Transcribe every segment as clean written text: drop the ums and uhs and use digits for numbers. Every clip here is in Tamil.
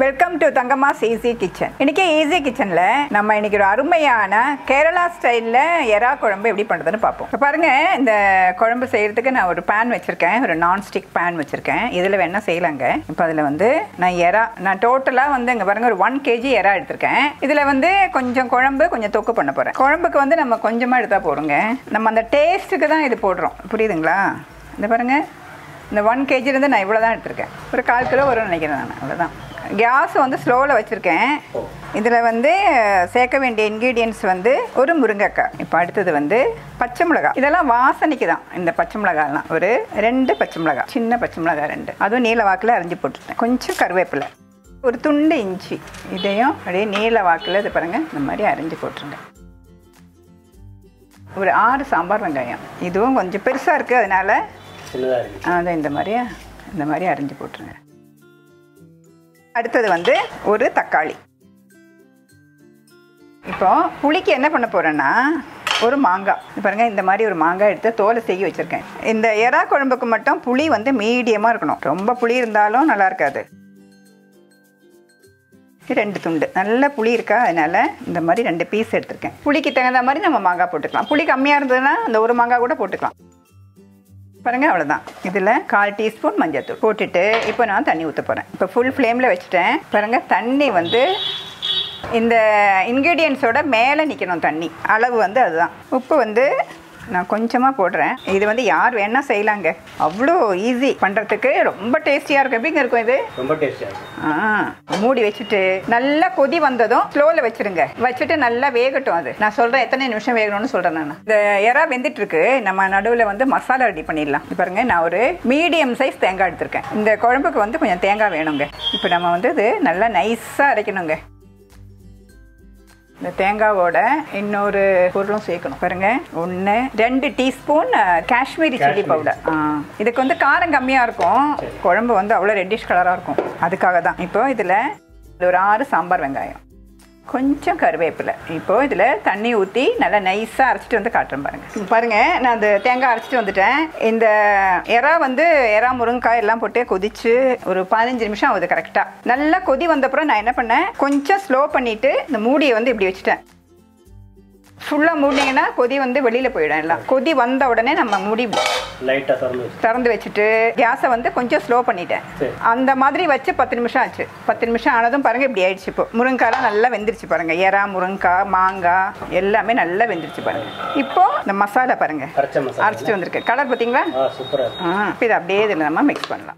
Welcome to Thangamma's easy kitchen. இன்னைக்கு ஈஸி கிச்சன்ல நம்ம இன்னைக்கு ஒரு அருமையான கேரளா ஸ்டைல்ல எறா குழம்பு எப்படி பண்றதுன்னு பார்ப்போம். பாருங்க, இந்த குழம்பு செய்யறதுக்கு நான் ஒரு பேன் வச்சிருக்கேன், ஒரு நான்ஸ்டிக் பேன் வச்சிருக்கேன். இதுல வேணா செய்யலாங்க. இப்போ அதுல வந்து நான் டோட்டலா வந்து இங்க பாருங்க ஒரு 1 kg எறா எடுத்திருக்கேன். இதுல வந்து கொஞ்சம் குழம்பு கொஞ்சம் தொக்கு பண்ண போறேன். குழம்புக்கு வந்து நம்ம கொஞ்சமா எடுத்தா போறோங்க. நம்ம அந்த டேஸ்ட்டுக்கு தான் இது போடுறோம், புரியுதுங்களா? இந்த பாருங்க, இந்த 1 kg இருந்து நான் இவ்வளோ தான் எடுத்திருக்கேன். ஒரு 1/4 கிலோ வரும்னு நினைக்கிறேன் நான். அவ்வளோதான். கேஸ் வந்து ஸ்லோவில் வச்சுருக்கேன். இதில் வந்து சேர்க்க வேண்டிய இன்க்ரீடியன்ட்ஸ் வந்து ஒரு முருங்கைக்காய். இப்போ அடுத்தது வந்து பச்சை மிளகாய். இதெல்லாம் வாசனைக்கு தான். இந்த பச்சை மிளகாய்லாம் ஒரு 2 பச்சை மிளகாய், சின்ன பச்சை மிளகாய் 2, அதுவும் நீல வாக்கில் அரிஞ்சு போட்டுருக்கேன். கொஞ்சம் கருவேப்பிலை, ஒரு துண்டு இஞ்சி, இதையும் அப்படியே நீல வாக்கில் இது பாருங்கள் இந்த மாதிரி அரிஞ்சு போட்டுருங்க. ஒரு 6 சாம்பார் வெங்காயம், இதுவும் கொஞ்சம் பெருசாக இருக்குது அதனால அதை இந்த மாதிரி அரிஞ்சு போட்டுருங்க. அடுத்தது வந்து ஒரு தக்காளி. இப்போ புளிக்கு என்ன பண்ண போகிறேன்னா ஒரு மாங்காய். பாருங்க, இந்த மாதிரி ஒரு மாங்காய் எடுத்து தோலை செய்ய வச்சுருக்கேன். இந்த எறா குழம்புக்கு மட்டும் புளி வந்து மீடியமாக இருக்கணும், ரொம்ப புளி இருந்தாலும் நல்லா இருக்காது. 2 துண்டு நல்ல புளி இருக்கா, அதனால இந்த மாதிரி 2 பீஸ் எடுத்துருக்கேன். புளிக்கு தகுந்த மாதிரி நம்ம மாங்காய் போட்டுக்கலாம். புளி கம்மியாக இருந்ததுன்னா அந்த ஒரு மாங்காய் கூட போட்டுக்கலாம். பாருங்க, அவ்வளோதான். இதில் 1/4 டீஸ்பூன் மஞ்சள்தூள் போட்டுட்டு இப்போ நான் தண்ணி ஊற்ற போகிறேன். இப்போ ஃபுல் ஃப்ளேமில் வச்சுட்டேன். பாருங்க, தண்ணி வந்து இந்த இன்க்ரீடியன்ஸோட மேலே நிற்கணும். தண்ணி அளவு வந்து அதுதான். உப்பு வந்து நான் கொஞ்சமாக போடுறேன். இது வந்து யார் வேணால் செய்யலாங்க, அவ்வளோ ஈஸி பண்ணுறதுக்கு, ரொம்ப டேஸ்டியாக இருக்கும். எப்படிங்க இருக்கும் இது? ரொம்ப டேஸ்டியாக இருக்கும். மூடி வச்சுட்டு நல்லா கொதி வந்ததும் ஸ்லோவில் வச்சுருங்க. வச்சுட்டு நல்லா வேகட்டும். அது நான் சொல்கிறேன் எத்தனை நிமிஷம் வேகணும்னு சொல்கிறேன் நான். இந்த எறா வெந்துட்டு இருக்கு, நம்ம நடுவில் வந்து மசாலா ரெடி பண்ணிடலாம். பாருங்க, நான் ஒரு மீடியம் சைஸ் தேங்காய் எடுத்திருக்கேன். இந்த குழம்புக்கு வந்து கொஞ்சம் தேங்காய் வேணுங்க. இப்போ நம்ம வந்து இது நல்லா நைஸாக அரைக்கணுங்க. இந்த தேங்காவோட இன்னொரு பொருளும் சேர்க்கணும். பாருங்க, 1-2 டீஸ்பூன் காஷ்மீரி சில்லி பவுடர். இதுக்கு வந்து காரம் கம்மியாக இருக்கும், குழம்பு வந்து அவ்வளோ ரெட்டிஷ் கலராக இருக்கும், அதுக்காக தான். இப்போ இதில் ஒரு 6 சாம்பார் வெங்காயம், கொஞ்சம் கருவேப்பிலை. இப்போது இதில் தண்ணி ஊற்றி நல்லா நைஸாக அரைச்சிட்டு வந்து காட்டுறேன். பாருங்கள், நான் அந்த தேங்காய் அரைச்சிட்டு வந்துட்டேன். இந்த எறா முருங்கைக்காய் எல்லாம் போட்டு கொதிச்சு ஒரு 15 நிமிஷம் ஆகுது கரெக்டாக. நல்லா கொதி வந்தப்புறம் நான் என்ன பண்ணேன், கொஞ்சம் ஸ்லோ பண்ணிவிட்டு இந்த மூடியை வந்து இப்படி வச்சுட்டேன். ஃபுல்லாக மூடினீங்கன்னா கொதி வந்து வெளியில் போயிடும். எல்லாம் கொதி வந்த உடனே நம்ம மூடி லைட்டாக திறந்து வச்சுட்டு கேஸை வந்து கொஞ்சம் ஸ்லோ பண்ணிட்டேன். அந்த மாதிரி வச்சு 10 நிமிஷம் ஆச்சு. 10 நிமிஷம் ஆனதும் பாருங்கள் இப்படி ஆயிடுச்சு. இப்போ முருங்காய்லாம் நல்லா வெந்துருச்சு பாருங்கள். எறா, முருங்காய், மாங்காய் எல்லாமே நல்லா வெந்துருச்சு பாருங்கள். இப்போ இந்த மசாலா பாருங்கள் அரைச்சிட்டு வந்திருக்கு. கலர் பார்த்தீங்களா? இப்போ இதை அப்படியே இதில் நம்ம மிக்ஸ் பண்ணலாம்.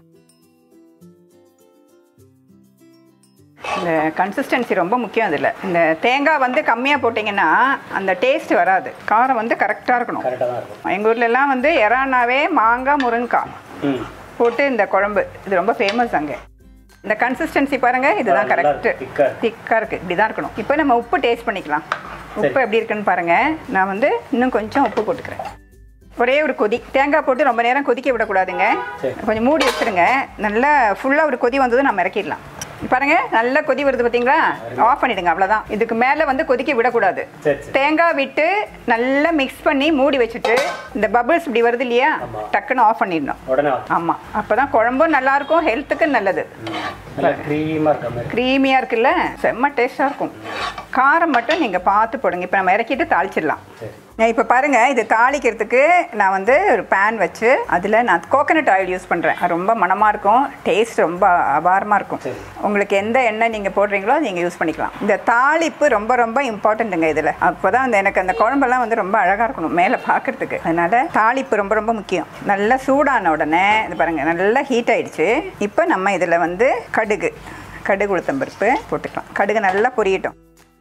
இந்த கன்சிஸ்டன்சி ரொம்ப முக்கியம். இதில் இந்த தேங்காய் வந்து கம்மியாக போட்டிங்கன்னா அந்த டேஸ்ட் வராது. காரம் வந்து கரெக்டாக இருக்கணும். எங்கள் ஊர்லெலாம் வந்து எறானாவே மாங்காய், முருங்காய் போட்டு இந்த குழம்பு இது ரொம்ப ஃபேமஸ் அங்கே. இந்த கன்சிஸ்டன்சி பாருங்கள், இதுதான் கரெக்டு, திக்காக இருக்குது, இப்படி தான் இருக்கணும். இப்போ நம்ம உப்பு டேஸ்ட் பண்ணிக்கலாம். உப்பு எப்படி இருக்குன்னு பாருங்கள். நான் வந்து இன்னும் கொஞ்சம் உப்பு போட்டுக்கிறேன். ஒரே ஒரு கொதி, தேங்காய் போட்டு ரொம்ப நேரம் கொதிக்க விடக்கூடாதுங்க. கொஞ்சம் மூடி வச்சுருங்க. நல்லா ஃபுல்லாக ஒரு கொதி வந்ததும் நம்ம இறக்கிடலாம். பாருங்க, நல்ல கொதி வருது பார்த்தீங்களா? ஆஃப் பண்ணிடுங்க, அவ்வளோதான். இதுக்கு மேலே வந்து கொதிக்க விடக்கூடாது. தேங்காய் விட்டு நல்லா மிக்ஸ் பண்ணி மூடி வச்சுட்டு இந்த பபிள்ஸ் இப்படி வருது இல்லையா, டக்குன்னு ஆஃப் பண்ணிடணும். ஆமாம், அப்போ தான் குழம்பும் நல்லாயிருக்கும், ஹெல்த்துக்கு நல்லது. க்ரீமியாக இருக்குல்ல, செம்ம டேஸ்டாக இருக்கும். காரம் மட்டும் நீங்கள் பார்த்து போடுங்க. இப்போ நம்ம இறக்கிட்டு தாளிச்சிடலாம். இப்போ பாருங்கள், இது தாளிக்கிறதுக்கு நான் வந்து ஒரு பேன் வச்சு அதில் நான் கோகனட் ஆயில் யூஸ் பண்ணுறேன். ரொம்ப மணமாக இருக்கும், டேஸ்ட் ரொம்ப அபாரமாக இருக்கும். உங்களுக்கு எந்த எண்ணெய் நீங்கள் போடுறீங்களோ நீங்கள் யூஸ் பண்ணிக்கலாம். இந்த தாளிப்பு ரொம்ப ரொம்ப இம்பார்ட்டண்ட்டுங்க இதில். அப்போ தான் எனக்கு அந்த குழம்பெல்லாம் வந்து ரொம்ப அழகாக இருக்கணும் மேலே பார்க்குறதுக்கு. அதனால் தாளிப்பு ரொம்ப ரொம்ப முக்கியம். நல்லா சூடான உடனே இது பாருங்கள் நல்லா ஹீட் ஆகிடுச்சு. இப்போ நம்ம இதில் வந்து கடுகு உளுத்தம்பருப்பு போட்டுக்கலாம். கடுகு நல்லா பொரியட்டும்.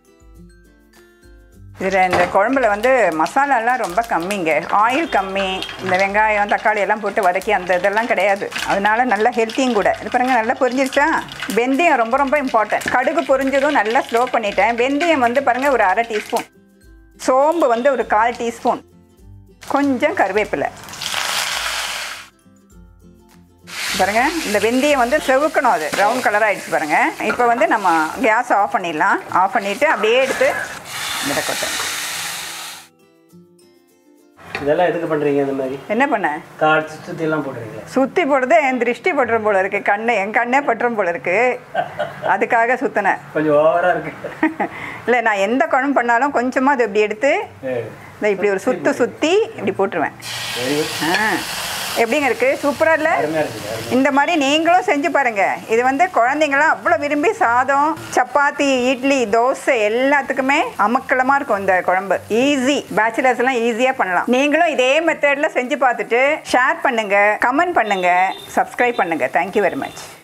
இதில் இந்த குழம்புல வந்து மசாலாலாம் ரொம்ப கம்மிங்க, ஆயில் கம்மி. இந்த வெங்காயம், தக்காளி எல்லாம் போட்டு வதக்கி அந்த இதெல்லாம் கிடையாது. அதனால நல்லா ஹெல்த்தியும் கூட. இது பாருங்கள் நல்லா பொரிஞ்சிருச்சா. வெந்தயம் ரொம்ப ரொம்ப இம்பார்ட்டன்ட். கடுகு பொரிஞ்சதும் நல்லா ஸ்லோ பண்ணிட்டேன். வெந்தயம் வந்து பாருங்கள் ஒரு 1/2 டீஸ்பூன், சோம்பு வந்து ஒரு 1/4 டீஸ்பூன், கொஞ்சம் கருவேப்பிலை. பாருங்கள், இந்த வெந்தயம் வந்து செவுக்கணும், அது ப்ரௌன் கலர் ஆகிடுச்சு பாருங்கள். இப்போ வந்து நம்ம கேஸை ஆஃப் பண்ணிடலாம். ஆஃப் பண்ணிவிட்டு அப்படியே எடுத்து மிதக்கட்டும். இதெல்லாம் எதுக்கு பண்றீங்க இந்த மாதிரி? என்ன பண்ண? கால் சுத்தி எல்லாம் போடுறீங்க. சுத்தி போடுறது என் திருஷ்டி பட்டுரும் போல இருக்கு, கண்ணு என் கண்ணே பட்டுரும் போல இருக்கு, அதுக்காக சுத்தினேன். கொஞ்சம் ஓவரா இருக்கு. இல்லை, நான் எந்த குழம்பு பண்ணாலும் கொஞ்சமாக அதை இப்படி எடுத்து இப்படி ஒரு சுற்றி இப்படி போட்டுருவேன். எப்படிங்க இருக்கு? சூப்பராக இல்லை? இந்த மாதிரி நீங்களும் செஞ்சு பாருங்க. இது வந்து குழந்தைங்களாம் அவ்வளோ விரும்பி சாதம், சப்பாத்தி, இட்லி, தோசை எல்லாத்துக்குமே அமக்கலமாக இருக்கும் இந்த குழம்பு. ஈஸி, பேச்சுலர்ஸ் எல்லாம் ஈஸியாக பண்ணலாம். நீங்களும் இதே மெத்தடில் செஞ்சு பார்த்துட்டு ஷேர் பண்ணுங்க, கமெண்ட் பண்ணுங்க, சப்ஸ்கிரைப் பண்ணுங்க. Thank you very much.